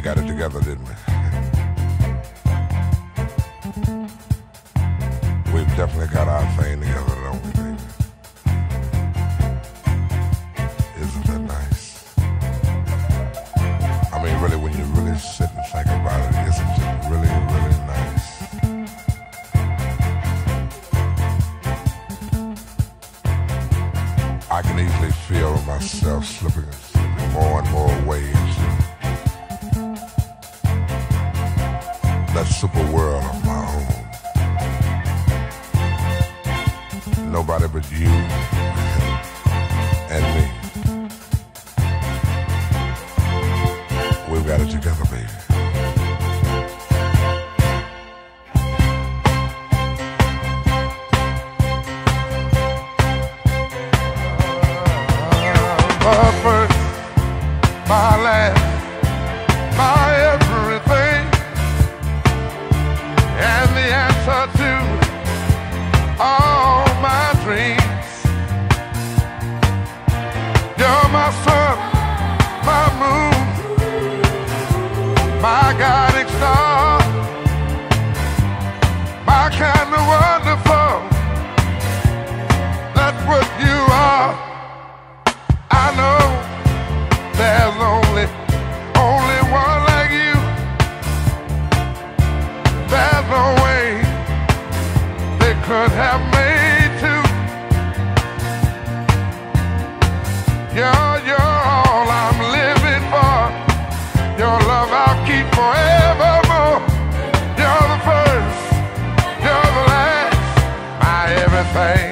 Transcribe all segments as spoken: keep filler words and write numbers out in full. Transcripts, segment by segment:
got it together, didn't we? We've definitely got our thing together, don't we, baby? Isn't that nice? I mean, really, when you really sit and think about it, isn't it really, really nice? I can easily feel myself slipping, slipping more and more away into that super world of my own. Nobody but you and me. We've got it together, baby. My first, my last, my everything, and the answer to all my dreams. You're my sun, my moon, my guiding star, my kind of wonderful. That's what you are. I know there's only, only one like you. There's no way they could have made two. You're, you're all I'm living for. Your love I'll keep forevermore. You're the first, you're the last, my everything.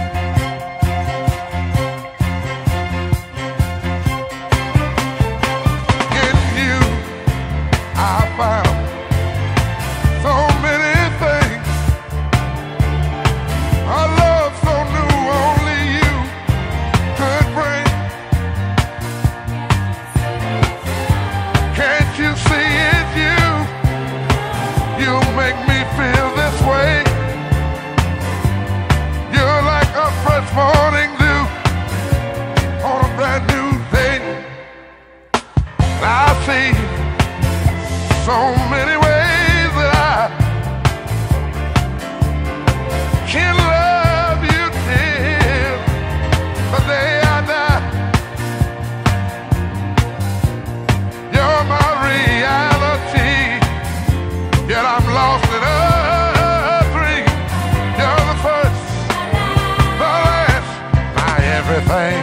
Morning dew on a brand new day. I see so many ways that I can love you till the day I die. You're my reality, yet I'm lost in a dream. You're the first, everything.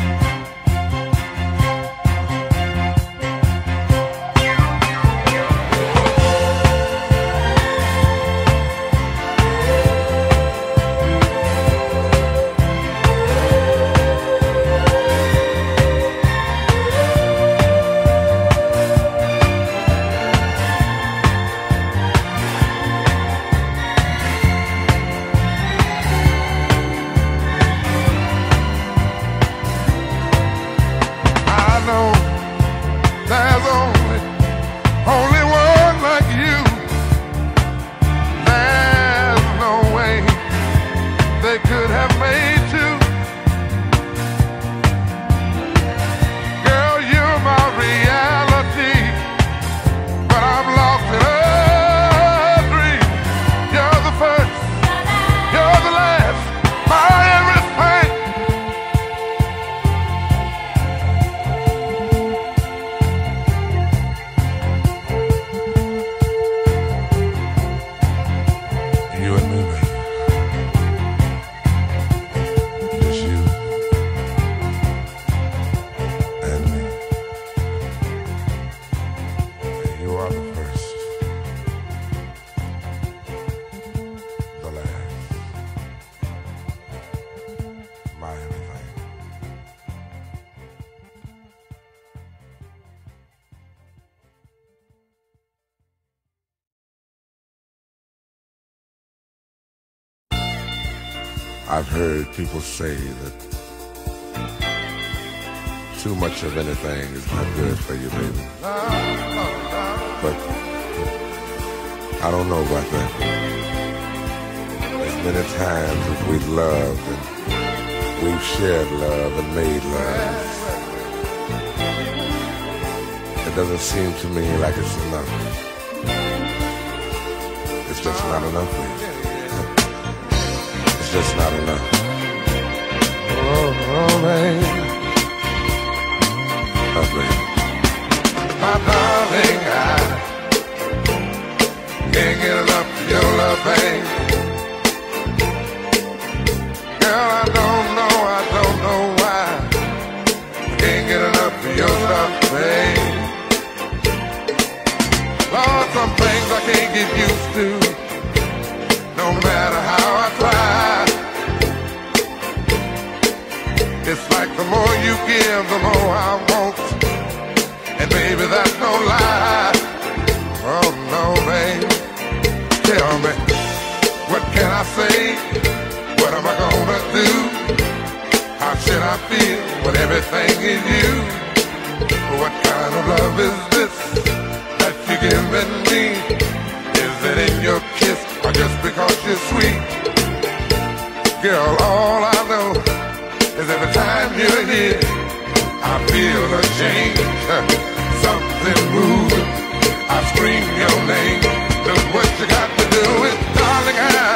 There's only, only one like you. There's no way they could have made two. Girl, you're my reality, but I'm lost in a dream. You're the first, you're the last, my everything. I've heard people say that too much of anything is not good for you, baby. But I don't know about that. As many times as we've loved and we've shared love and made love, it doesn't seem to me like it's enough. It's just not enough for you. It's just not enough. Oh, oh baby. Oh, baby. My darling, I can't get enough of your love, babe. Girl, I don't know, I don't know why I can't get enough of your stuff, babe. Lord, some things I can't get used to, no matter how I try. It's like the more you give, the more I want. And baby, that's no lie. Oh no, babe. Tell me, what can I say? What am I gonna do? How should I feel when everything is you? What kind of love is this that you're giving me? Is it in your kiss or just because you're sweet? Girl, all I know is every time you're here, I feel a change, something moving. I scream your name. Look what you got to do with, darling, I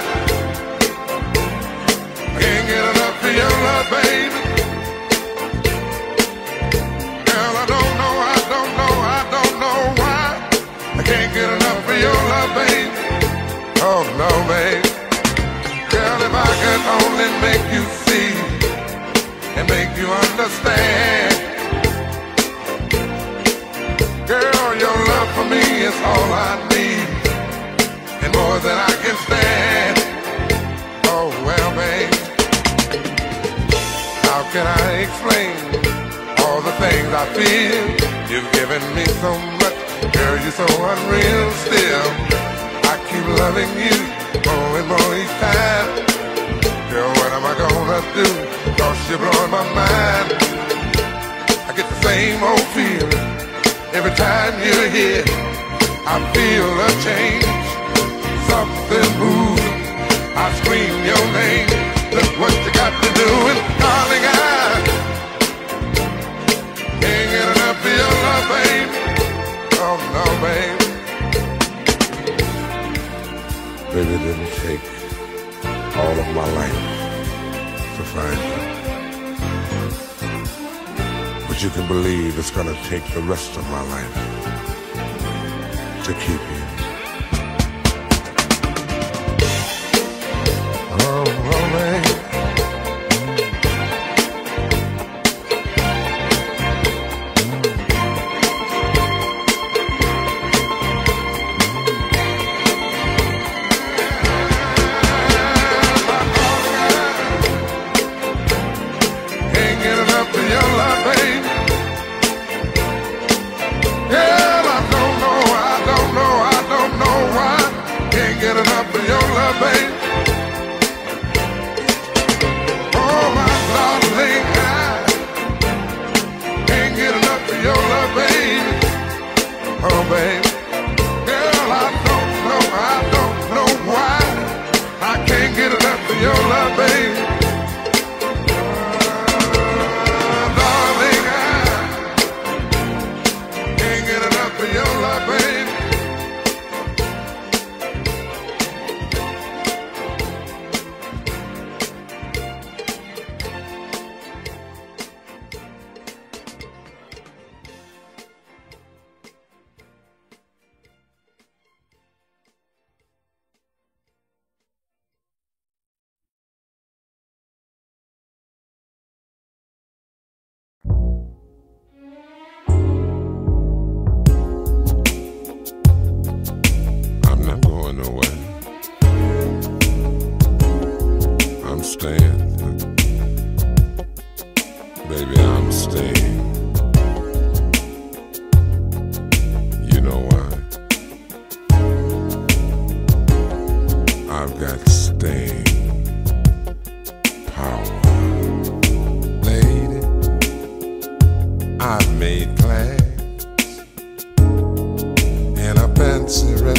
can't get enough of your love, baby. Girl, I don't know, I don't know, I don't know why I can't get enough of your love, baby. Oh no, babe. Girl, if I could only make you see and make you understand. Girl, your love for me is all I need, and more than I can stand. Oh well, babe, how can I explain all the things I feel? You've given me so much, girl, you're so unreal still. I keep loving you more and more each time. Girl, what am I gonna do? Cause you're blowing my mind. I get the same old feeling every time you're here. I feel a change, something moving. I scream your name. Look what you got to do, and darling, I can't get enough of your love, babe. Oh no, babe. Baby, it didn't take all of my life to find you, but you can believe it's gonna take the rest of my life to keep you. Oh, oh man.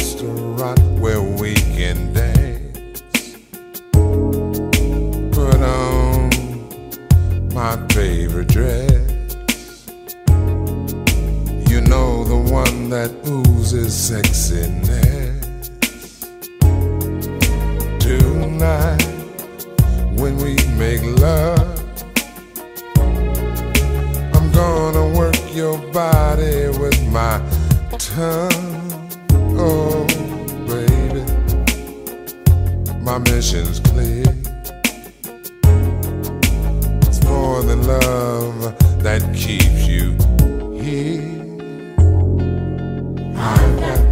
Restaurant where we can dance. Put that oozes sexiness. Tonight, when we make love, I'm gonna work your body with my tongue. Oh, baby, my mission's clear. It's more than love that keeps you here. I've got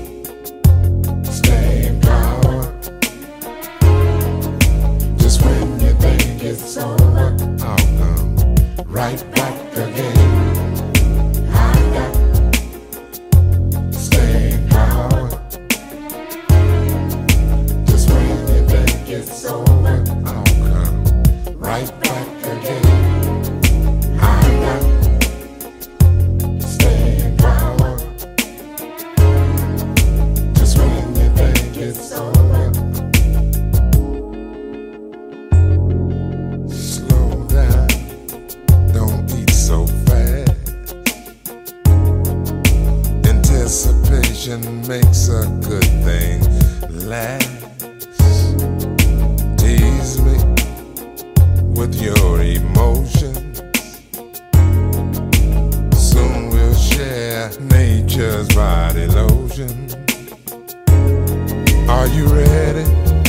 staying power. Just when you think it's over, I'll come right back again. I've got staying power. Just when you think it's over, I'll come right back again. I've got staying power. Just when you think it's over. Slow down, don't eat so fast. Anticipation makes a good thing last. Tease me with your emotions. Soon we'll share nature's body lotion. Are you ready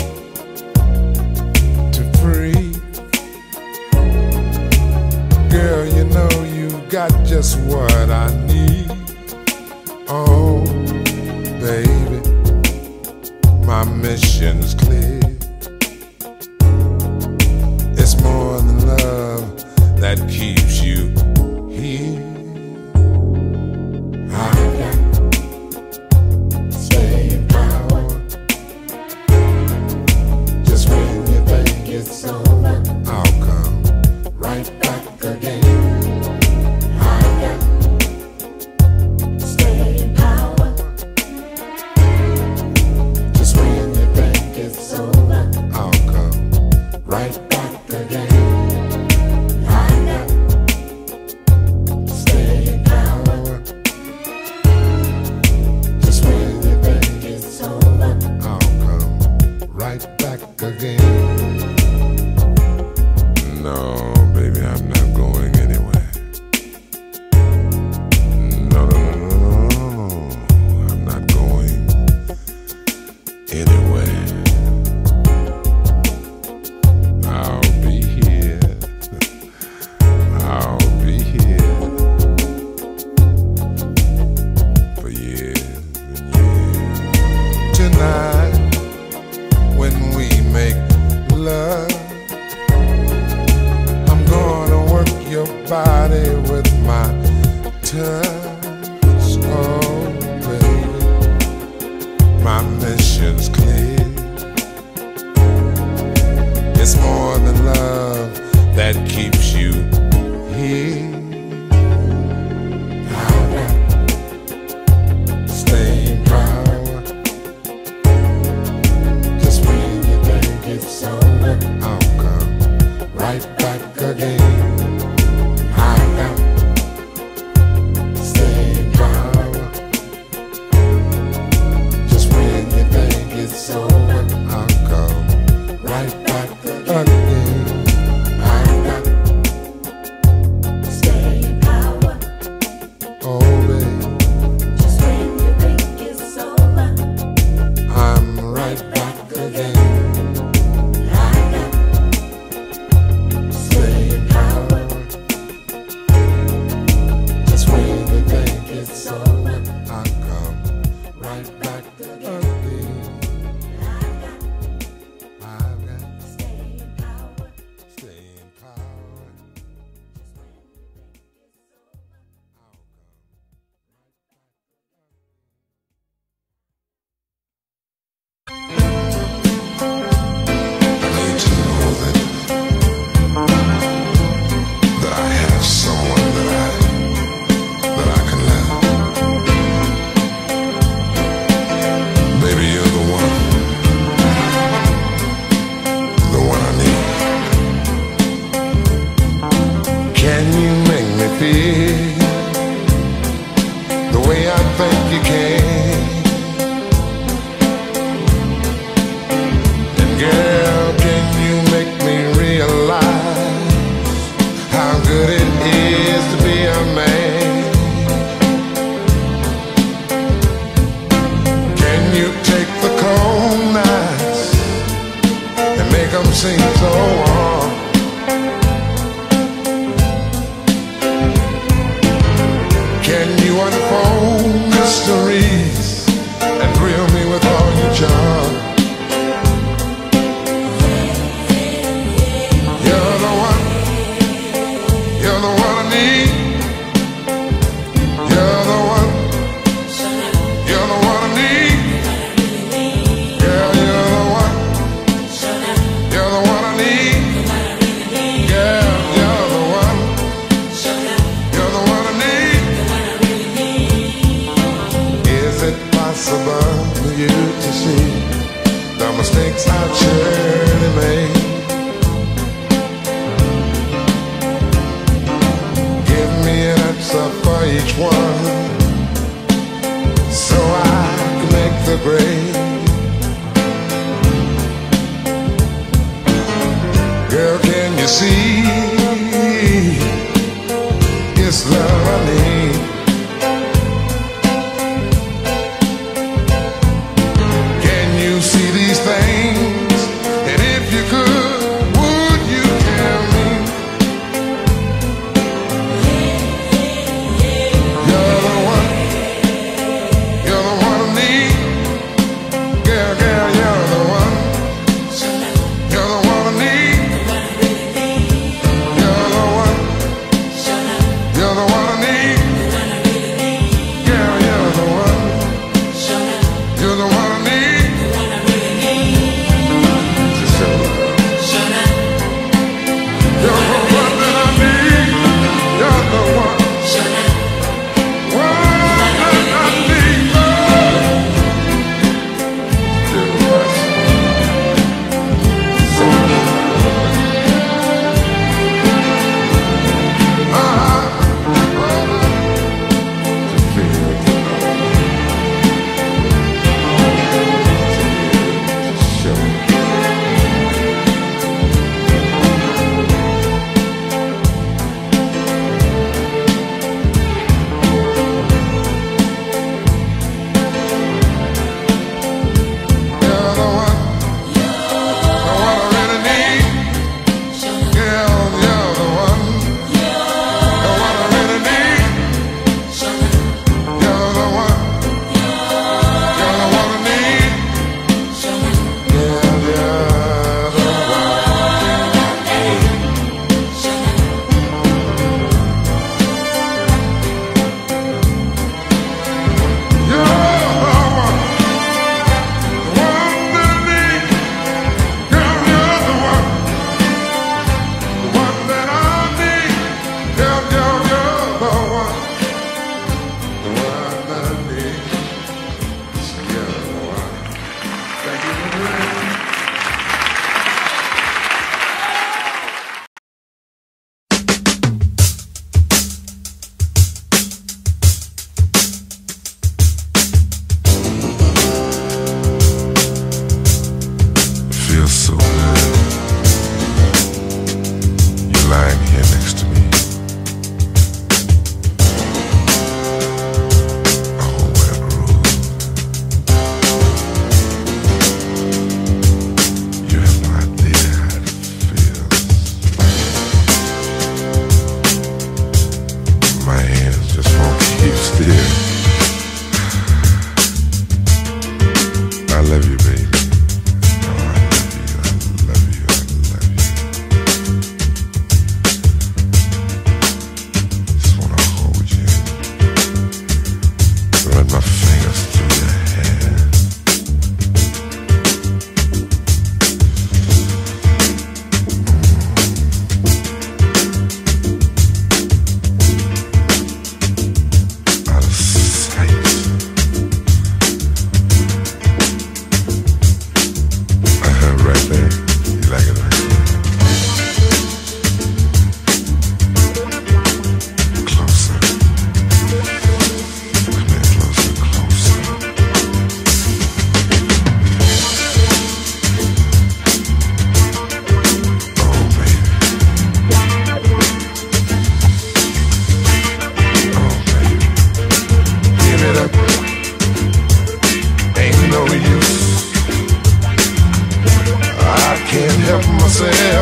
to free? Girl, you know you got just what I need. Oh, baby, my mission's clear. It's more than love that keeps you here. I've got staying power. Just when you think it's over, I'll come right back again. I've got staying power. Just when you think it's over, I'll come right back again. I've got staying power. Just when you think it's over, I'll come right back again. No, baby, I'm not going anywhere. No, no, no, no, no, no, I'm not going anywhere. I'll be here. I'll be here for years and years. Tonight, when we make love, I'm gonna work your body with my touch. Oh, baby, my mission's clear. It's more than love that keeps you here. I've got staying power. Just when you think it's over, I'll come right back again. I've got staying power. Just when you think it's over, I'll come right back again. I've got think you can. And girl, can you make me realize how good it is to be a man? Can you take the cold nights and make them seem so warm? Can you unfold mysteries and thrill me with all your charm? You're the one, you're the one I need. You're the one, you're the one I need. Girl, you're the one, you're the one I need. Girl, you're the one, you're the one I need. Is it possible for you to see the mistakes I've surely made? Give me an answer for each one, so I can make the grade. Girl, can you see it's love I need? Can you see these things? And if you could, would you tell me? You're the one, you're the one I need. Girl, girl, you're the one, you're the one I need.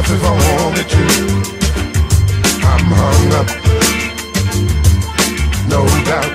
if I wanted to. I'm hung up, no doubt.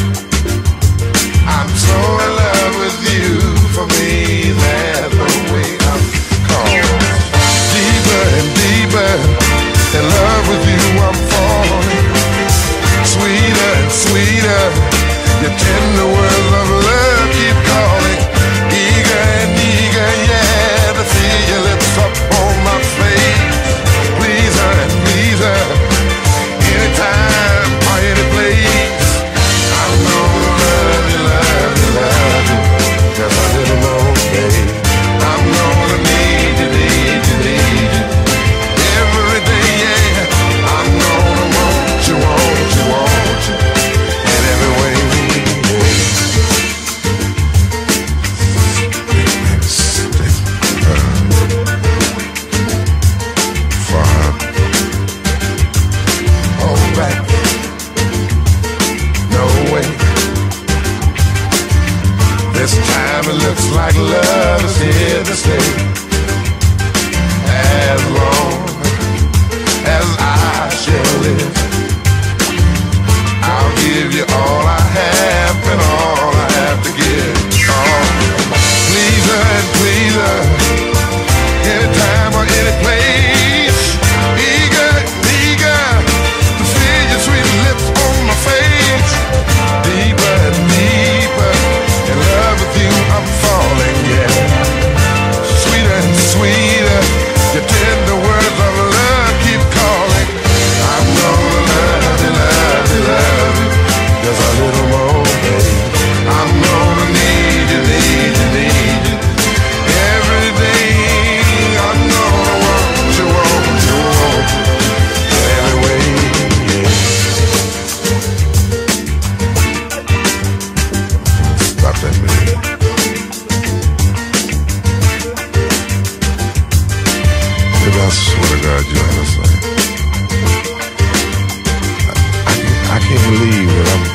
I'm so in love with you. For me, there's no way I'm caught. Deeper and deeper in love with you, I'm falling. Sweeter and sweeter, your tender words of love keep calling. Eager and eager, yeah, to feel your lips up on my face. Please her and please her, anytime or any place. I'm gonna love you, love you, love you, just a little more, babe. I'm gonna need you, need you, need you every day, yeah. I'm gonna want you, want you, want you in every way, yeah. Stick, uh, far, hold back, no way. This time it looks like love is here to stay. As long as I shall live, I'll give you all I have and all I have to give. Oh, please her and please her, anytime or any place. Eager, eager to feel your sweet lips on my face. Deeper and deeper in love with you, I'm falling, yeah. Sweeter and sweeter, your tender words of love keep calling. I'm gonna love you, love you, love you, just a little more, babe. I'm gonna need you, need you, need you every day. I'm gonna want you, want you, want you every way, yeah. Stop that, man. Baby, I swear to God, you understand. I, I, I can't believe that I'm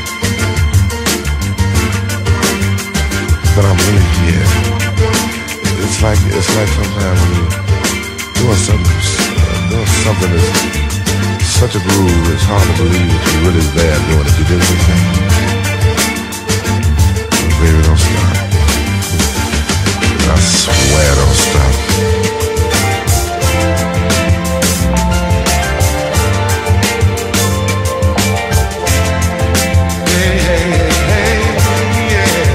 that I'm really here. It's like it's like sometimes when you're doing something, uh, doing something that's such a groove, it's hard to believe that you're really there doing it. You do what you think. Baby, don't stop. I swear, don't stop. Hey, hey, hey, hey, yeah.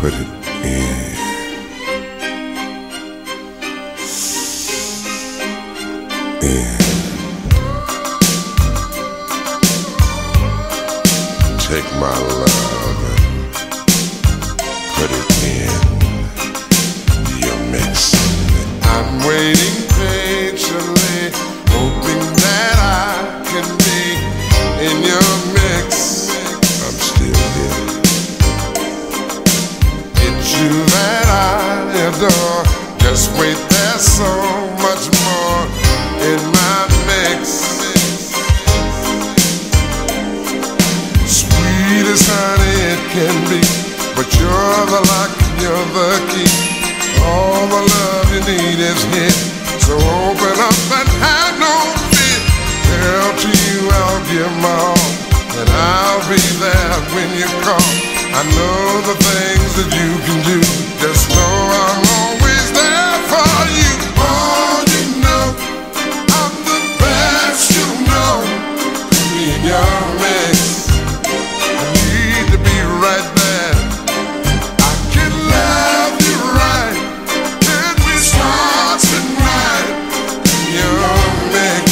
put it in. In. Take my love and put it in your mix. I'm waiting patiently, hoping that I can be in your mix. I'm still here. It's you that I adore. Just wait, there's so much more in my mix. Sweet as honey it can be, but you're the lock, you're the key. All the love you need is here, so open up and have no fear. Girl, to you I'll give my all, and I'll be there when you call. I know the things that you can do, just know I'm always there for you. Oh, you know I'm the best, you know. Me and your mix, I need to be right there. I can love you right, and we start tonight in your mix.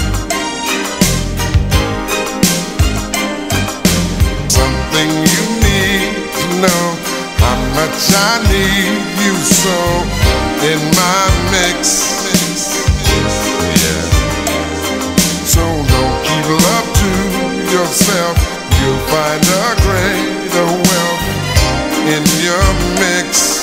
Something you need to know, how much I need you so in my mix. Yeah. So don't keep love to yourself, you'll find a greater wealth in your mix.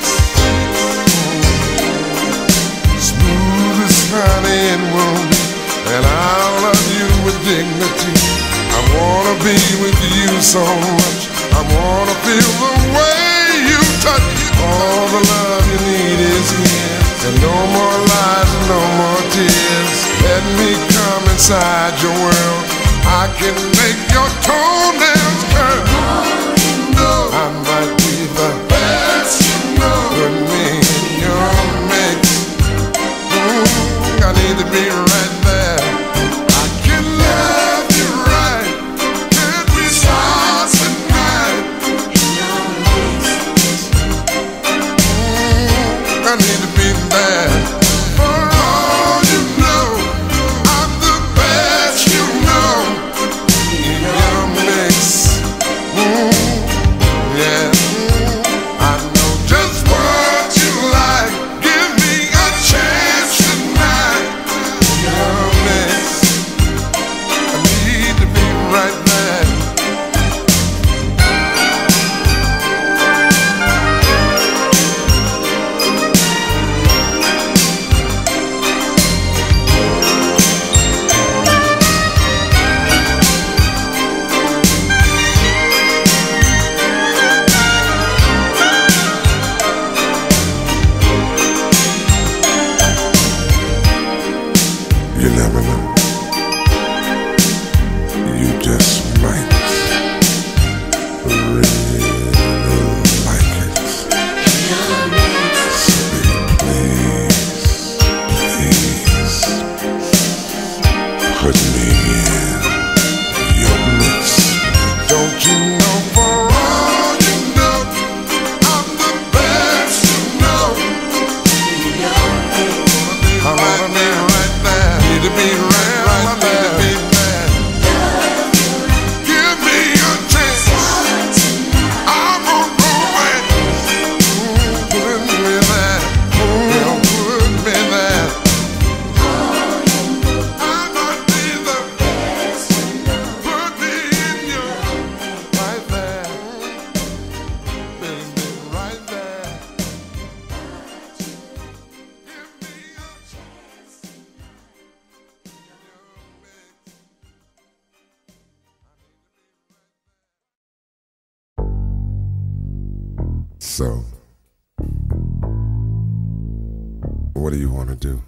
Smooth as honey and wound, and I'll love you with dignity. I wanna be with you so much, I wanna feel the way you touch. All the love you need is here, and no more lies and no more tears. Let me come inside your world, I can make your toenails curl. No, I might be the best, you know. Put me in your mix. Mm, I need to be right there. I can love you right, and we start tonight. Mm, I need to be there. For all you know, I'm the best, you know. In your mix. Mm, yeah. Mm, I know just what you like. Give me a chance tonight. Your mix. I need to be right there. You never know. You just might really like it. Say please, please put me in your mix. Don't you know, for all you know, I'm the best, you know. I wanna be right there. Need to be right, right there. Be there. Give me a chance. I'm on the way. Mm, put me there. Mm, put me there. I might be the best. Put me in your right there. Baby, right there. Give me a chance. So, what do you want to do?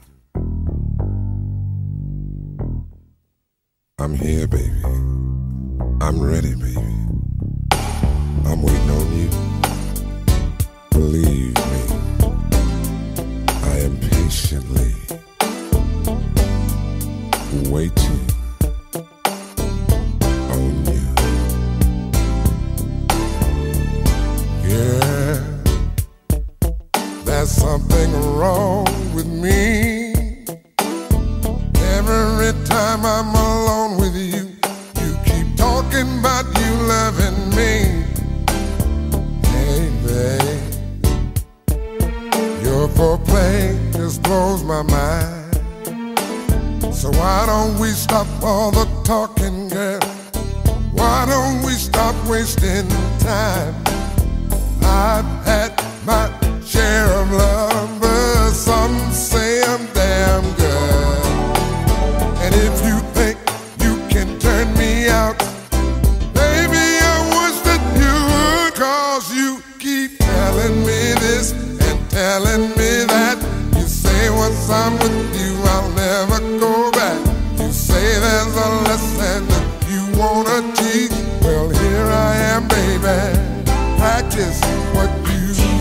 I'm here, baby. I'm ready, baby. I'm waiting on you. Believe me, I am patiently waiting on you. Yeah. Your foreplay just blows my mind. So why don't we stop all the talking, girl? Why don't we stop wasting time? I've had my share of lovers. Some say I'm damn good. And if you think you can turn me out, baby, I wish that you would. Cause you keep telling me this and telling me that. You say once I'm with you I'll never go back. You say there's a lesson that you wanna teach. Well, here I am, baby. Practice what you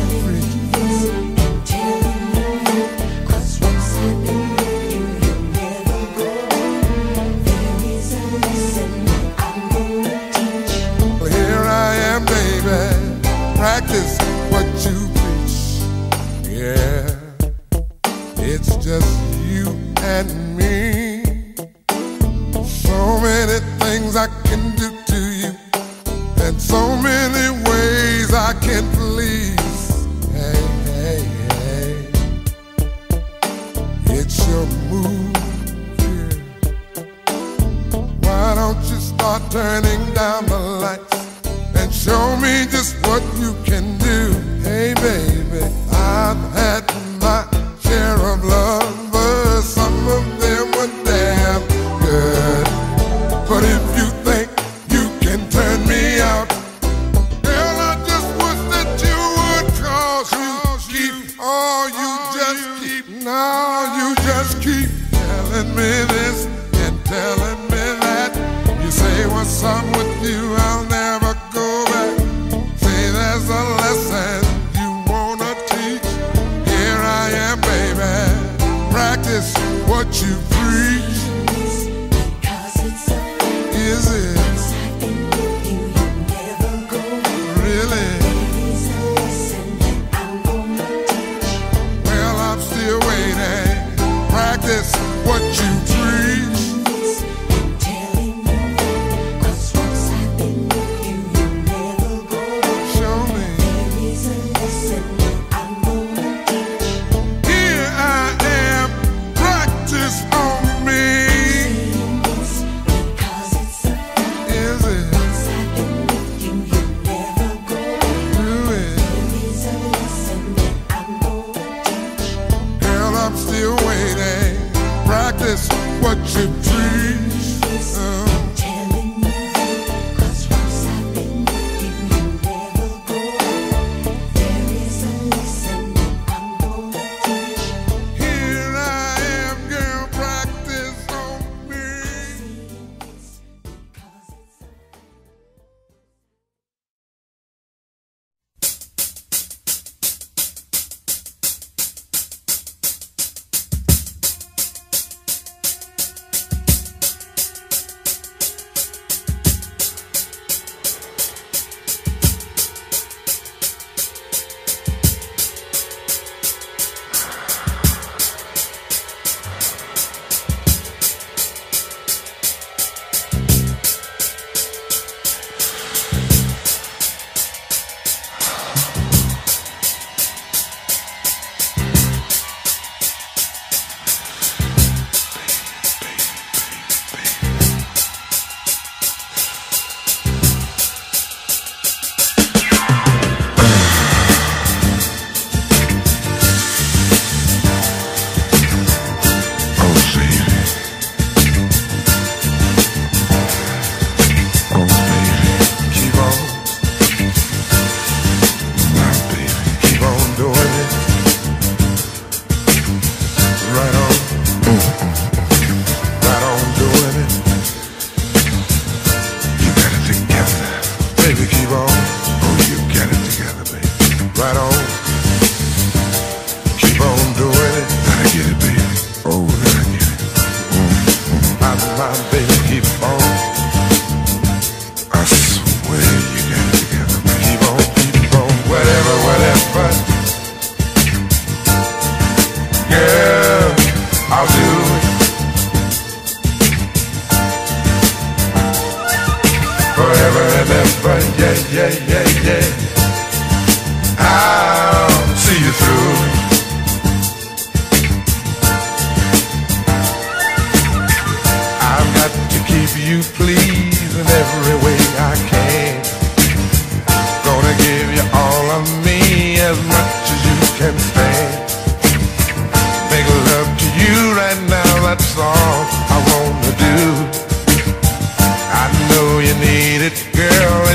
practice what you preach. Yeah, it's just you and me. So many things I can do to you, and so many ways I can please. Hey, hey, hey, it's your move here. Why don't you start turning down the lights and show me just what you can do? Hey baby, I've had my share of lovers. Some of them were damn good. But if you think you can turn me out, girl, I just wish that you would. Cause you keep, oh, you just keep, no, you just keep telling me this and telling me that. You say what's up with you, I'll never go back. Say there's a lesson you wanna teach. Here I am, baby. Practice what you preach. Because it's a fact. Is it? I've been with you, you never go. Really? There is a lesson that I'm gonna teach. Well, I'm still waiting. Practice what you preach. What you preach, uh. telling you, cause once I've been with you, you never go. There is a lesson that I'm gonna teach. Here I am, girl, practice on me. yeah, yeah, yeah. I'll see you through.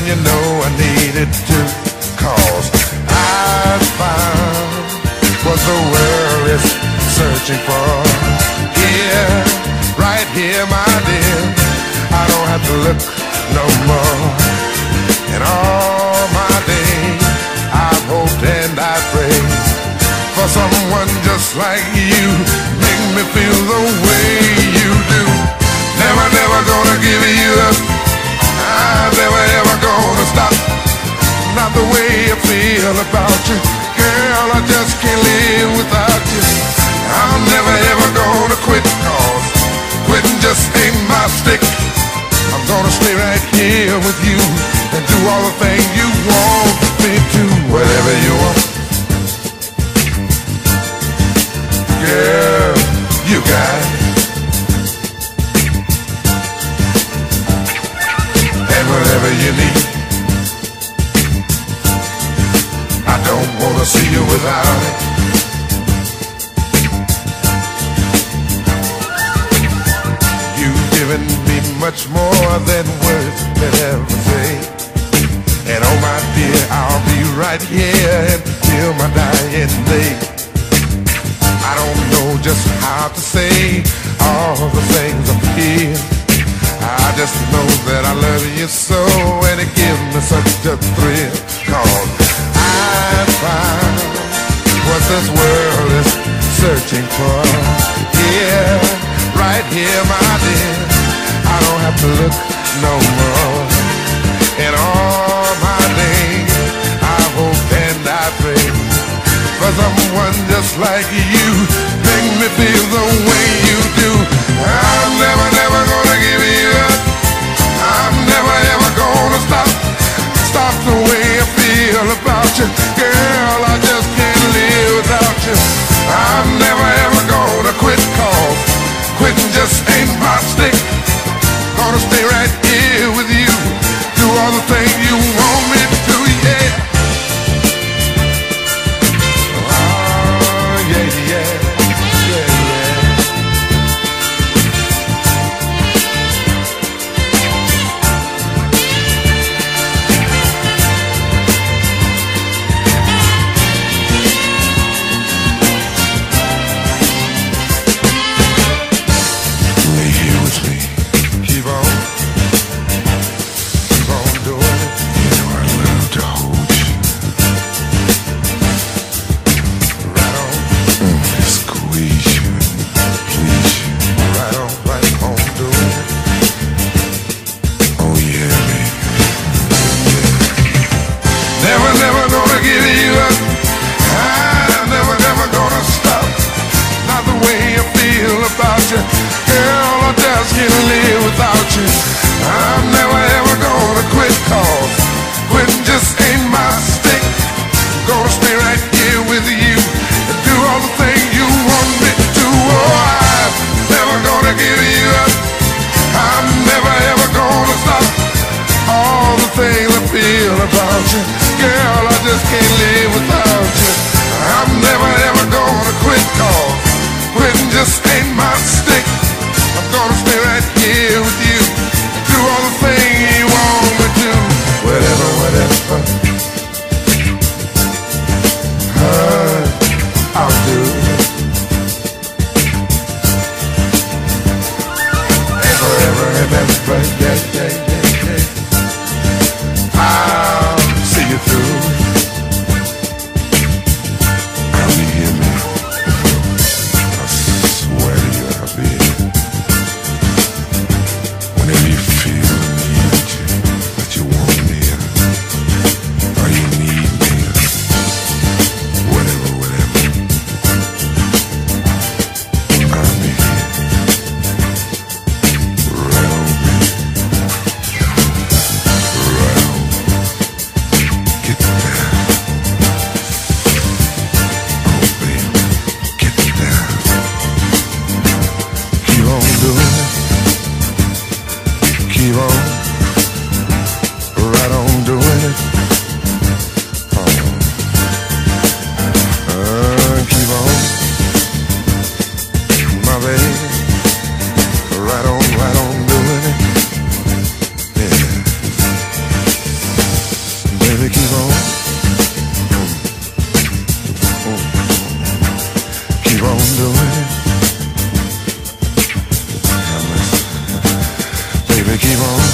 you know I needed to, 'cause I found what the world is searching for. Here, right here, my dear, I don't have to look no more. And all my days I've hoped and I prayed for someone just like you, make me feel the way you do. Never, never gonna give you up, I'm never ever gonna stop. Not the way I feel about you, girl, I just can't live without you. I'm never ever gonna quit, 'cause quitting just ain't my stick. I'm gonna stay right here with you and do all the things you want me to. Whatever you want, girl, you got it. And whatever you need, I don't wanna see you without it. You've given me much more than words can ever say. And oh my dear, I'll be right here until my dying day. I don't know just how to say all the things I feel. I just know that I love you so, and it gives me such a thrill. 'Cause I found what this world is searching for. Yeah, right here, my dear, I don't have to look no more. And all my days I hope and I pray for someone just like you, make me feel the way you do. I'm never, never gonna give you up, I'm never ever gonna stop. Stop the way I feel about you, girl, I just can't live without you. I'm never ever gonna quit, 'cause quitting just ain't my stick. Gonna stay right here with you, do all the things you want me to, yeah. Oh, yeah, yeah, yeah, yeah. doing it. Baby, keep on